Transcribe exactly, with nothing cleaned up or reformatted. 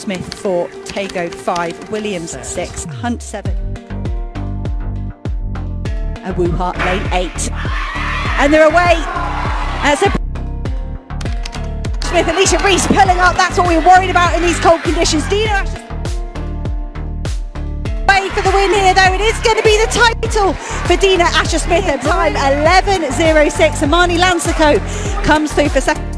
Asher-Smith four, Tago five, Williams six, Hunt seven. A Wuha lane eight. And they're away. As a Smith, Alicia Reese pulling up. That's what we're worried about in these cold conditions. Dina Asher way for the win here, though. It is going to be the title for Dina Asher-Smith at time eleven oh six. Amani Lansico comes through for second.